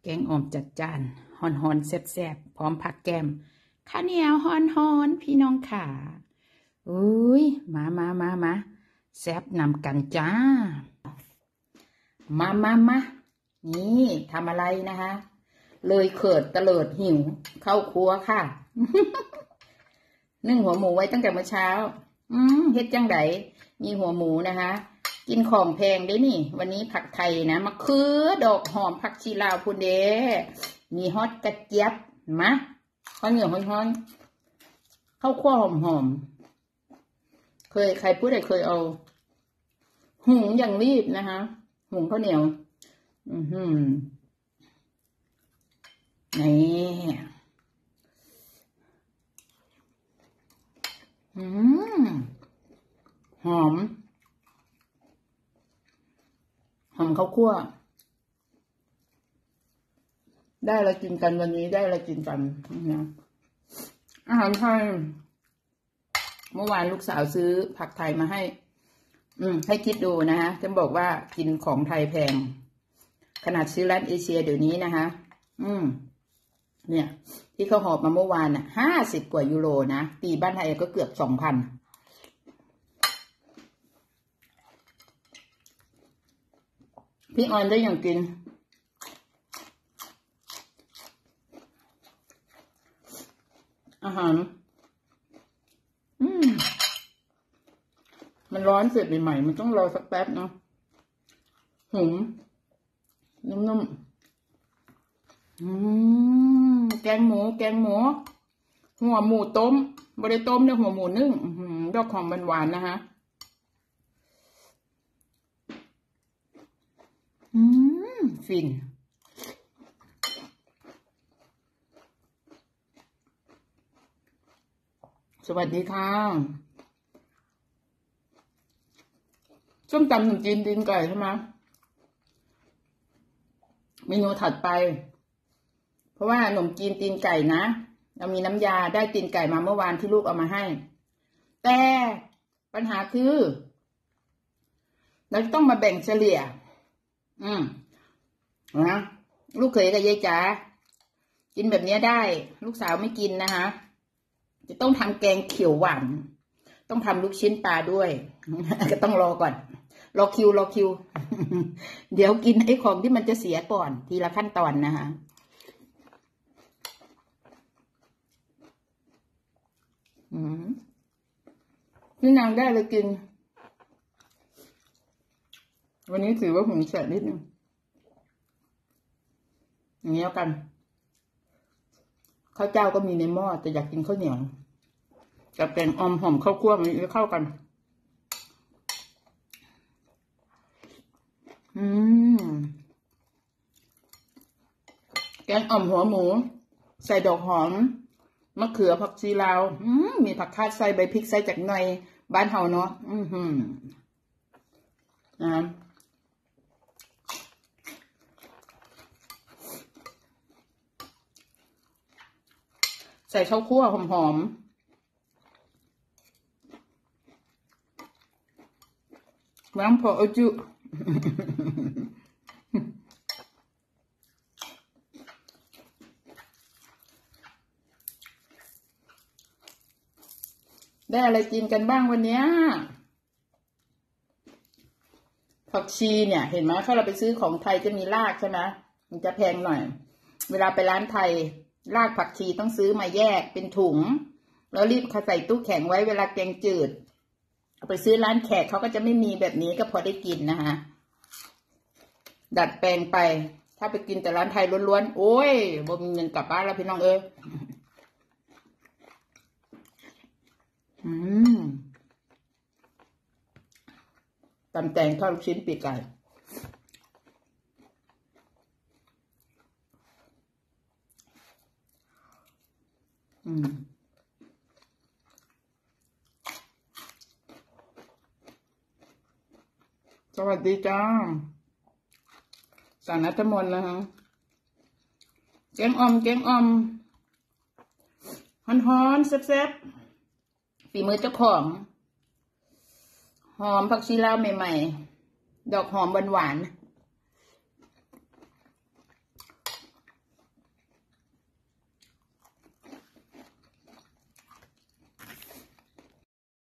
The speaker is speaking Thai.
แกงอ่อมจัดจานฮอนฮอนแซ่บๆพร้อมผักแกมข้าวเหนียวฮอนฮอนพี่น้องขาอุ้ยมาแซ่บนำกันจ้ามานี่ทำอะไรนะคะเลยเขิดตะเลิดหิวเข้าครัวค่ะ นึ่งหัวหมูไว้ตั้งแต่เมื่อเช้าเฮ็ดจังไดมีหัวหมูนะคะกินของแพงได้นี่วันนี้ผักไทยนะมะเขือดอกหอมผักชีลาวพูนเดมีฮอตกระเจี๊ยบมะข้าวเหนียวฮ้อนข้าวคั่วหอมเคยใครพูดได้เคยเอาหุงอย่างรีบนะคะหุงข้าวเหนียวนี่หอมข้าวคั่วได้อะไรกินกันวันนี้ได้อะไรกินกันนะอาหารไทยเมื่อวานลูกสาวซื้อผักไทยมาให้ให้คิดดูนะคะจะบอกว่ากินของไทยแพงขนาดซื้อร้านเอเชียเดี๋ยวนี้นะคะเนี่ยที่เขาหอบมาเมื่อวานน่ะ50 กว่ายูโรนะตีบ้านไทยก็เกือบ2,000พี่ออนได้อย่างกินอาหารมันร้อนเสร็จใหม่ๆมันต้องรอสักแป๊บเนาะหุงนุ่มแกงหมูหัวหมูต้มบริต้มเนี่ยหัวหมูนึ่งดอกหอมหวานๆนะคะฟินสวัสดีค่ะส้มตำขนมจีนตีนไก่ใช่ไหมเมนูถัดไปเพราะว่าขนมจีนตีนไก่นะเรามีน้ำยาได้ตีนไก่มาเมื่อวานที่ลูกเอามาให้แต่ปัญหาคือเราต้องมาแบ่งเฉลี่ยนะลูกเขยกับยายจ๋ากินแบบนี้ได้ลูกสาวไม่กินนะคะจะต้องทำแกงเขียวหวานต้องทำลูกชิ้นปลาด้วยก็ต้องรอก่อนรอคิว เดี๋ยวกินไอ้ของที่มันจะเสียก่อนทีละขั้นตอนนะคะพี่นางได้เลยกินวันนี้ถือว่าหุงเสร็จนิดนึงอย่างนี้กันข้าวเจ้าก็มีในหม้อแต่อยากกินข้าวเหนียวกับแกงอ่อมหอมข้าวคั่วมันจะเข้ากันแกงอ่อมหัวหมูใส่ดอกหอมมะเขือผักชีลาวมีผักคาดใส่ใบพริกใส่จากหน่อยบ้านเฮาเนาะใส่ข้าวคั่วหอมน้ำพอจุได้อะไรกินกันบ้างวันนี้ผักชีเนี่ยเห็นไหมถ้าเราไปซื้อของไทยจะมีรากใช่ไหมมันจะแพงหน่อยเวลาไปร้านไทยรากผักชีต้องซื้อมาแยกเป็นถุงแล้วรีบใส่ตู้แข็งไว้เวลาแกงจืดเอาไปซื้อร้านแขกเขาก็จะไม่มีแบบนี้ก็พอได้กินนะคะดัดแปลงไปถ้าไปกินแต่ร้านไทยล้วนๆโอ้ยบ่มีเงินกลับบ้านแล้วพี่น้องเอ้ยตำแตงทอดลูกชิ้นปีกไก่สวัสดีจ้าสานัทมนต์นะคะแกงอ่อมฮอนแซ่บฝีมือเจ้าของหอมผักชีลาวใหม่ๆดอกหอมหวานๆ